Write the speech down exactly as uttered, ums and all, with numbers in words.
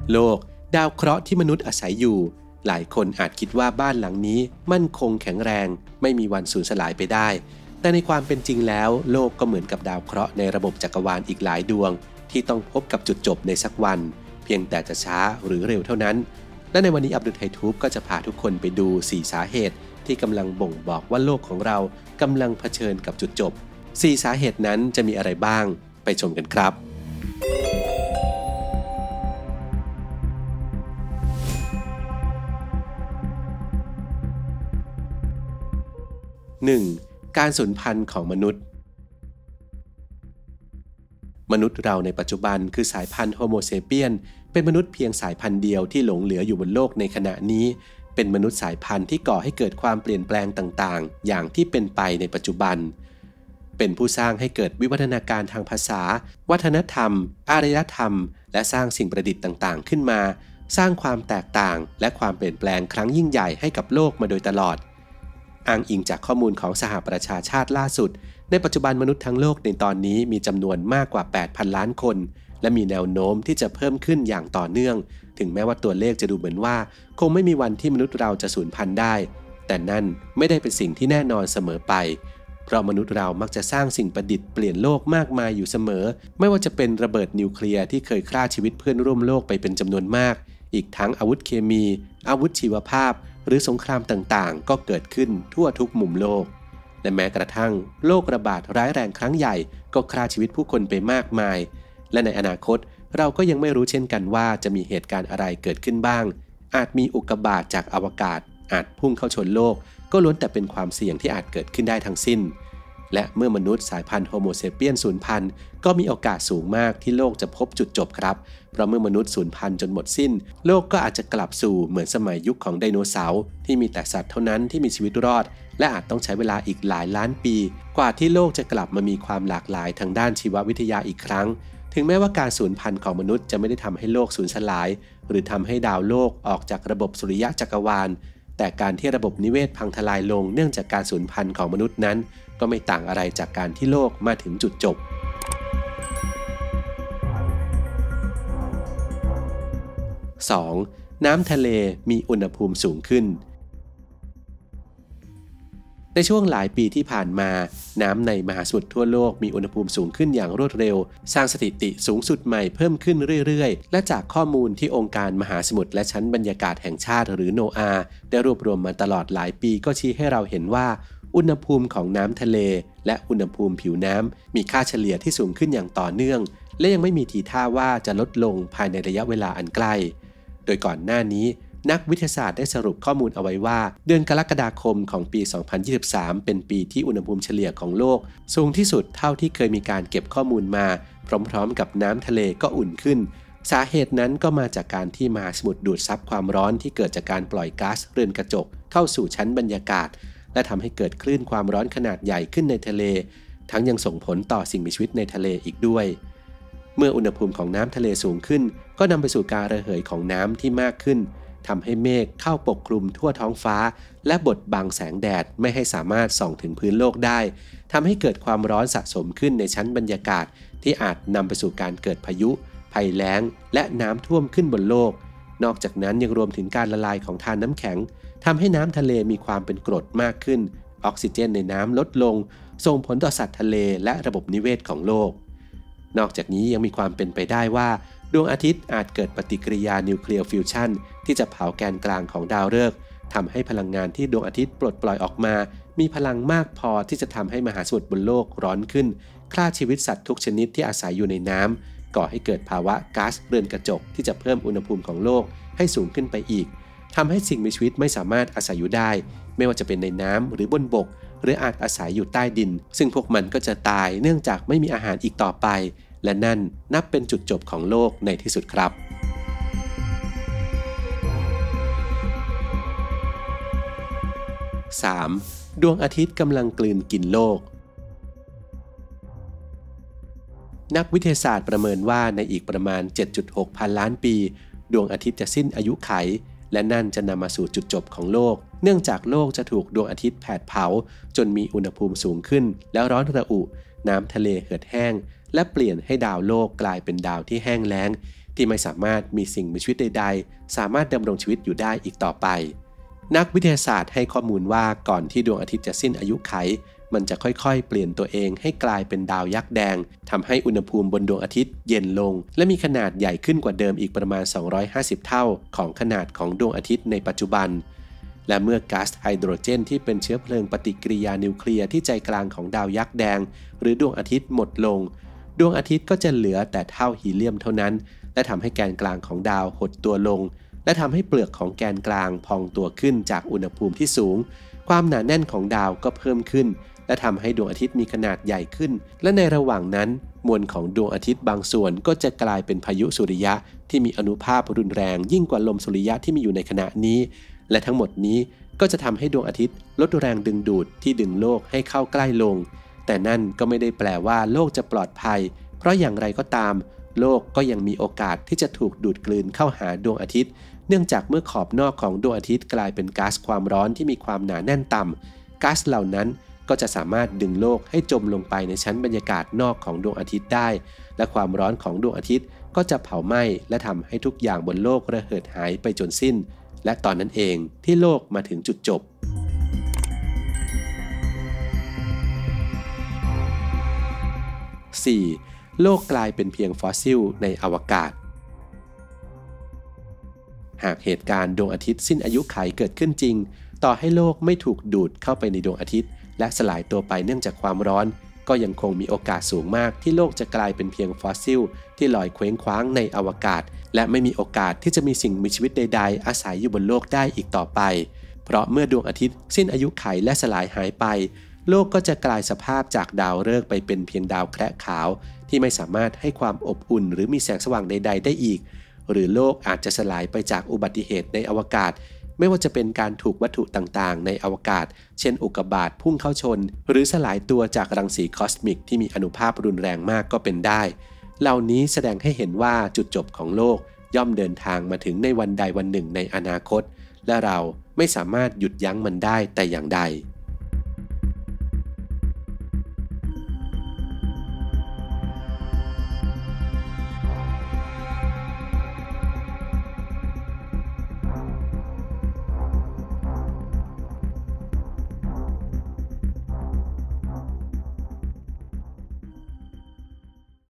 โลกดาวเคราะห์ที่มนุษย์อาศัยอยู่หลายคนอาจคิดว่าบ้านหลังนี้มั่นคงแข็งแรงไม่มีวันสูญสลายไปได้แต่ในความเป็นจริงแล้วโลกก็เหมือนกับดาวเคราะห์ในระบบจักรวาลอีกหลายดวงที่ต้องพบกับจุดจบในสักวันเพียงแต่จะช้าหรือเร็วเท่านั้นและในวันนี้อับดุลไททูบก็จะพาทุกคนไปดูสี่สาเหตุที่กำลังบ่งบอกว่าโลกของเรากำลังเผชิญกับจุดจบสี่สาเหตุนั้นจะมีอะไรบ้างไปชมกันครับหนึ่ง. การสูญพันธุ์ของมนุษย์มนุษย์เราในปัจจุบันคือสายพันธุ์โฮโมเซเปียนเป็นมนุษย์เพียงสายพันธุ์เดียวที่หลงเหลืออยู่บนโลกในขณะนี้เป็นมนุษย์สายพันธุ์ที่ก่อให้เกิดความเปลี่ยนแปลงต่างๆอย่างที่เป็นไปในปัจจุบันเป็นผู้สร้างให้เกิดวิวัฒนาการทางภาษาวัฒนธรรมอารยธรรมและสร้างสิ่งประดิษฐ์ต่างๆขึ้นมาสร้างความแตกต่างและความเปลี่ยนแปลงครั้งยิ่งใหญ่ให้กับโลกมาโดยตลอดอ้างอิงจากข้อมูลของสหประชาชาติล่าสุดในปัจจุบันมนุษย์ทั้งโลกในตอนนี้มีจำนวนมากกว่า แปดพัน ล้านคนและมีแนวโน้มที่จะเพิ่มขึ้นอย่างต่อเนื่องถึงแม้ว่าตัวเลขจะดูเหมือนว่าคงไม่มีวันที่มนุษย์เราจะสูญพันธุ์ได้แต่นั่นไม่ได้เป็นสิ่งที่แน่นอนเสมอไปเพราะมนุษย์เรามักจะสร้างสิ่งประดิษฐ์เปลี่ยนโลกมากมายอยู่เสมอไม่ว่าจะเป็นระเบิดนิวเคลียร์ที่เคยฆ่าชีวิตเพื่อนร่วมโลกไปเป็นจำนวนมากอีกทั้งอาวุธเคมีอาวุธชีวภาพหรือสงครามต่างๆก็เกิดขึ้นทั่วทุกมุมโลกและแม้กระทั่งโรคระบาดร้ายแรงครั้งใหญ่ก็ฆ่าชีวิตผู้คนไปมากมายและในอนาคตเราก็ยังไม่รู้เช่นกันว่าจะมีเหตุการณ์อะไรเกิดขึ้นบ้างอาจมีอุกกาบาตจากอวกาศอาจพุ่งเข้าชนโลกก็ล้วนแต่เป็นความเสี่ยงที่อาจเกิดขึ้นได้ทั้งสิ้นและเมื่อมนุษย์สายพันธุ์โฮโมเซเปียนสูญพันธุ์ก็มีโอกาสสูงมากที่โลกจะพบจุดจบครับเพราะเมื่อมนุษย์สูญพันธุ์จนหมดสิ้นโลกก็อาจจะกลับสู่เหมือนสมัยยุคของไดโนเสาร์ที่มีแต่สัตว์เท่านั้นที่มีชีวิตรอดและอาจต้องใช้เวลาอีกหลายล้านปีกว่าที่โลกจะกลับมามีความหลากหลายทางด้านชีววิทยาอีกครั้งถึงแม้ว่าการสูญพันธุ์ของมนุษย์จะไม่ได้ทำให้โลกสูญสลายหรือทำให้ดาวโลกออกจากระบบสุริยะจักรวาลแต่การที่ระบบนิเวศพังทลายลงเนื่องจากการสูญพันธุ์ของมนุษย์นั้นก็ไม่ต่างอะไรจากการที่โลกมาถึงจุดจบ สอง. น้ำทะเลมีอุณหภูมิสูงขึ้นในช่วงหลายปีที่ผ่านมาน้ำในมหาสมุทรทั่วโลกมีอุณหภูมิสูงขึ้นอย่างรวดเร็วสร้างสถิติสูงสุดใหม่เพิ่มขึ้นเรื่อยๆและจากข้อมูลที่องค์การมหาสมุทรและชั้นบรรยากาศแห่งชาติหรือโนอาห์ได้รวบรวมมาตลอดหลายปีก็ชี้ให้เราเห็นว่าอุณหภูมิของน้ำทะเลและอุณหภูมิผิวน้ำมีค่าเฉลี่ยที่สูงขึ้นอย่างต่อเนื่องและยังไม่มีทีท่าว่าจะลดลงภายในระยะเวลาอันใกล้โดยก่อนหน้านี้นักวิทยาศาสตร์ได้สรุปข้อมูลเอาไว้ว่าเดือนกรกฎาคมของปี สองพันยี่สิบสาม เป็นปีที่อุณหภูมิเฉลี่ยของโลกสูงที่สุดเท่าที่เคยมีการเก็บข้อมูลมาพร้อมๆกับน้ำทะเลก็อุ่นขึ้นสาเหตุนั้นก็มาจากการที่มหาสมุทรดูดซับความร้อนที่เกิดจากการปล่อยก๊าซเรือนกระจกเข้าสู่ชั้นบรรยากาศและทำให้เกิดคลื่นความร้อนขนาดใหญ่ขึ้นในทะเลทั้งยังส่งผลต่อสิ่งมีชีวิตในทะเลอีกด้วยเมื่ออุณหภูมิของน้ำทะเลสูงขึ้นก็นำไปสู่การระเหยของน้ำที่มากขึ้นทำให้เมฆเข้าปกคลุมทั่วท้องฟ้าและบดบังแสงแดดไม่ให้สามารถส่องถึงพื้นโลกได้ทำให้เกิดความร้อนสะสมขึ้นในชั้นบรรยากาศที่อาจนำไปสู่การเกิดพายุภัยแล้งและน้ำท่วมขึ้นบนโลกนอกจากนั้นยังรวมถึงการละลายของธารน้ำแข็งทำให้น้ำทะเลมีความเป็นกรดมากขึ้นออกซิเจนในน้ำลดลงส่งผลต่อสัตว์ทะเลและระบบนิเวศของโลกนอกจากนี้ยังมีความเป็นไปได้ว่าดวงอาทิตย์อาจเกิดปฏิกิริยานิวเคลียร์ฟิวชันที่จะเผาแกนกลางของดาวฤกษ์ทำให้พลังงานที่ดวงอาทิตย์ปลดปล่อยออกมามีพลังมากพอที่จะทำให้มหาสมุทรบนโลกร้อนขึ้นฆ่าชีวิตสัตว์ทุกชนิดที่อาศัยอยู่ในน้ำก่อให้เกิดภาวะก๊าซเรือนกระจกที่จะเพิ่มอุณหภูมิของโลกให้สูงขึ้นไปอีกทำให้สิ่งมีชีวิตไม่สามารถอาศัยอยู่ได้ไม่ว่าจะเป็นในน้ำหรือบนบกหรืออาจอาศัยอยู่ใต้ดินซึ่งพวกมันก็จะตายเนื่องจากไม่มีอาหารอีกต่อไปและนั่นนับเป็นจุดจบของโลกในที่สุดครับ สาม. ดวงอาทิตย์กำลังกลืนกินโลกนักวิทยาศาสตร์ประเมินว่าในอีกประมาณ เจ็ดจุดหก พันล้านปีดวงอาทิตย์จะสิ้นอายุไขและนั่นจะนำมาสู่จุดจบของโลกเนื่องจากโลกจะถูกดวงอาทิตย์แผดเผาจนมีอุณหภูมิสูงขึ้นแล้วร้อนระอุน้ำทะเลเหือดแห้งและเปลี่ยนให้ดาวโลกกลายเป็นดาวที่แห้งแล้งที่ไม่สามารถมีสิ่งมีชีวิตใดๆสามารถดำรงชีวิตอยู่ได้อีกต่อไปนักวิทยาศาสตร์ให้ข้อมูลว่าก่อนที่ดวงอาทิตย์จะสิ้นอายุไขมันจะค่อยๆเปลี่ยนตัวเองให้กลายเป็นดาวยักษ์แดงทำให้อุณหภูมิบนดวงอาทิตย์เย็นลงและมีขนาดใหญ่ขึ้นกว่าเดิมอีกประมาณสองร้อยห้าสิบเท่าของขนาดของดวงอาทิตย์ในปัจจุบันและเมื่อก๊าซไฮโดรเจนที่เป็นเชื้อเพลิงปฏิกิริยานิวเคลียร์ที่ใจกลางของดาวยักษ์แดงหรือดวงอาทิตย์หมดลงดวงอาทิตย์ก็จะเหลือแต่เท่าฮีเลียมเท่านั้นและทำให้แกนกลางของดาวหดตัวลงและทำให้เปลือกของแกนกลางพองตัวขึ้นจากอุณหภูมิที่สูงความหนาแน่นของดาวก็เพิ่มขึ้นและทำให้ดวงอาทิตย์มีขนาดใหญ่ขึ้นและในระหว่างนั้นมวลของดวงอาทิตย์บางส่วนก็จะกลายเป็นพายุสุริยะที่มีอานุภาพรุนแรงยิ่งกว่าลมสุริยะที่มีอยู่ในขณะนี้และทั้งหมดนี้ก็จะทำให้ดวงอาทิตย์ลดแรงดึงดูดที่ดึงโลกให้เข้าใกล้ลงแต่นั่นก็ไม่ได้แปลว่าโลกจะปลอดภัยเพราะอย่างไรก็ตามโลกก็ยังมีโอกาสที่จะถูกดูดกลืนเข้าหาดวงอาทิตย์เนื่องจากเมื่อขอบนอกของดวงอาทิตย์กลายเป็นก๊าซความร้อนที่มีความหนาแน่นต่ำก๊าซเหล่านั้นก็จะสามารถดึงโลกให้จมลงไปในชั้นบรรยากาศนอกของดวงอาทิตย์ได้และความร้อนของดวงอาทิตย์ก็จะเผาไหม้และทำให้ทุกอย่างบนโลกระเหิดหายไปจนสิ้นและตอนนั้นเองที่โลกมาถึงจุดจบ สี่. โลกกลายเป็นเพียงฟอสซิลในอวกาศหากเหตุการณ์ดวงอาทิตย์สิ้นอายุขัยเกิดขึ้นจริงต่อให้โลกไม่ถูกดูดเข้าไปในดวงอาทิตย์และสลายตัวไปเนื่องจากความร้อนก็ยังคงมีโอกาสสูงมากที่โลกจะกลายเป็นเพียงฟอสซิลที่ลอยเคว้งคว้างในอวกาศและไม่มีโอกาสที่จะมีสิ่งมีชีวิตใดๆอาศัยอยู่บนโลกได้อีกต่อไปเพราะเมื่อดวงอาทิตย์สิ้นอายุขัยและสลายหายไปโลกก็จะกลายสภาพจากดาวฤกษ์ไปเป็นเพียงดาวแคระขาวที่ไม่สามารถให้ความอบอุ่นหรือมีแสงสว่างใดๆได้อีกหรือโลกอาจจะสลายไปจากอุบัติเหตุในอวกาศไม่ว่าจะเป็นการถูกวัตถุต่างๆในอวกาศเช่นอุกกาบาตพุ่งเข้าชนหรือสลายตัวจากรังสีคอสมิกที่มีอานุภาพรุนแรงมากก็เป็นได้เหล่านี้แสดงให้เห็นว่าจุดจบของโลกย่อมเดินทางมาถึงในวันใดวันหนึ่งในอนาคตและเราไม่สามารถหยุดยั้งมันได้แต่อย่างใด